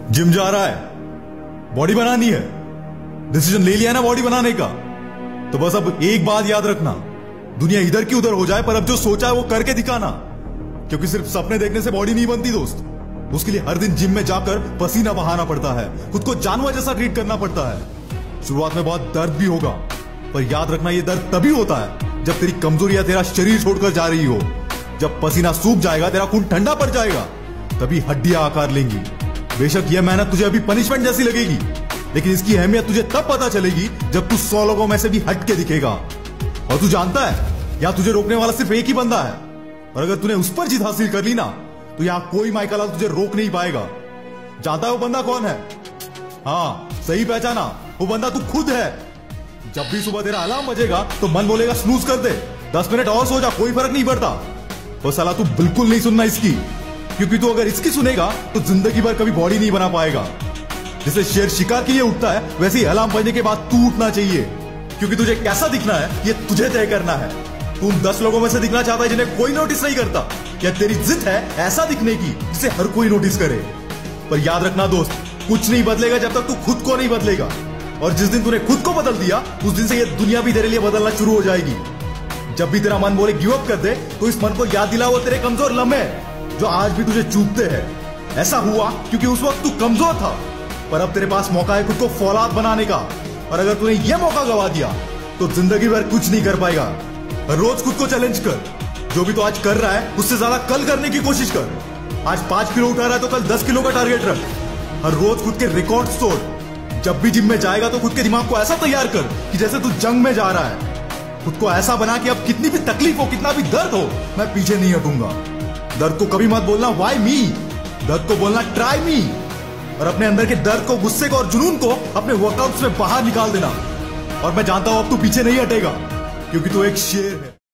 Gym जा रहा है, बॉडी बनानी है, डिसीजन ले लिया है ना बॉडी बनाने का, तो बस अब एक बात याद रखना, दुनिया इधर की उधर हो जाए पर अब जो सोचा है वो करके दिखाना। क्योंकि सिर्फ सपने देखने से बॉडी नहीं बनती दोस्त, उसके लिए हर दिन जिम में जाकर पसीना बहाना पड़ता है, खुद को जानवर जैसा ट्रीट करना पड़ता है। शुरुआत में बहुत दर्द भी होगा, पर याद रखना ये दर्द तभी होता है जब तेरी कमजोरियां तेरा शरीर छोड़कर जा रही हो। जब पसीना सूख जाएगा, तेरा खून ठंडा पड़ जाएगा, तभी हड्डियां आकार लेंगी। बेशक यह मेहनत तुझे अभी पनिशमेंट जैसी लगेगी, लेकिन इसकी अहमियत तुझे तब पता चलेगी जब तू 100 लोगों में से भी हट के दिखेगा। और तू जानता है, यहां तुझे रोकने वाला सिर्फ एक ही बंदा है, और अगर तूने उस पर जीत हासिल कर ली ना, तो यहां कोई माइकल लाल तुझे रोक नहीं पाएगा। जानता है वो बंदा कौन है? हाँ, सही पहचाना, वो बंदा तू खुद है। जब भी सुबह तेरा अलार्म बजेगा तो मन बोलेगा स्नूज कर दे, 10 मिनट और सो जा, कोई फर्क नहीं पड़ता। और साला तू बिल्कुल नहीं सुनना इसकी, क्योंकि तू अगर इसकी सुनेगा तो जिंदगी भर कभी बॉडी नहीं बना पाएगा। जैसे शेर शिकार के लिए उठता है, वैसे ही अलार्म बजने के बाद तू उठना चाहिए, क्योंकि तुझे कैसा दिखना है ये तुझे तय करना है। तू उन 10 लोगों में से दिखना चाहता है जिन्हें कोई नोटिस नहीं करता, या तेरी जिद है ऐसा दिखने की जिसे हर कोई नोटिस करे। पर याद रखना दोस्त, कुछ नहीं बदलेगा जब तक तू खुद को नहीं बदलेगा, और जिस दिन तूने खुद को बदल दिया उस दिन से ये दुनिया भी तेरे लिए बदलना शुरू हो जाएगी। जब भी तेरा मन बोले गिव अप कर दे, तो इस मन को याद दिला वो तेरे कमजोर लम्हे जो आज भी तुझे चूकते हैं। ऐसा हुआ क्योंकि उस वक्त तू कमजोर था, पर अब तेरे पास मौका है खुद को फौलाद बनाने का, और अगर तूने ये मौका गवा दिया तो जिंदगी भर कुछ नहीं कर पाएगा। रोज खुद को चैलेंज कर, जो भी तो आज कर रहा है उससे ज्यादा कल करने की कोशिश कर। आज 5 किलो उठा रहा है तो कल 10 किलो का टारगेट रख। हर रोज खुद के रिकॉर्ड तोड़। जब भी जिम में जाएगा तो खुद के दिमाग को ऐसा तैयार कर कि जैसे तू जंग में जा रहा है। खुद को ऐसा बना कि अब कितनी भी तकलीफ हो, कितना भी दर्द हो, मैं पीछे नहीं हटूंगा। दर्द को कभी मत बोलना व्हाई मी, दर्द को बोलना ट्राई मी। और अपने अंदर के दर्द को, गुस्से को और जुनून को अपने वर्कआउट्स में बाहर निकाल देना। और मैं जानता हूं अब तू पीछे नहीं हटेगा, क्योंकि तू एक शेर है।